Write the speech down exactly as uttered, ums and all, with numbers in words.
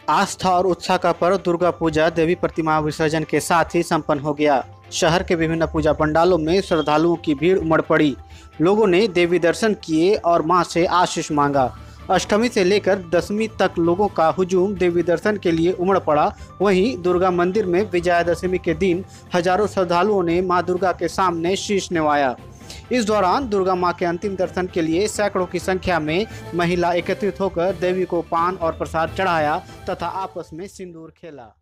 आस्था और उत्साह का पर्व दुर्गा पूजा देवी प्रतिमा विसर्जन के साथ ही संपन्न हो गया। शहर के विभिन्न पूजा पंडालों में श्रद्धालुओं की भीड़ उमड़ पड़ी। लोगों ने देवी दर्शन किए और मां से आशीष मांगा। अष्टमी से लेकर दसवीं तक लोगों का हुजूम देवी दर्शन के लिए उमड़ पड़ा। वहीं दुर्गा मंदिर में विजयादशमी के दिन हजारों श्रद्धालुओं ने मां दुर्गा के सामने शीश नवाया। इस दौरान दुर्गा मां के अंतिम दर्शन के लिए सैकड़ों की संख्या में महिला एकत्रित होकर देवी को पान और प्रसाद चढ़ाया तथा आपस में सिंदूर खेला।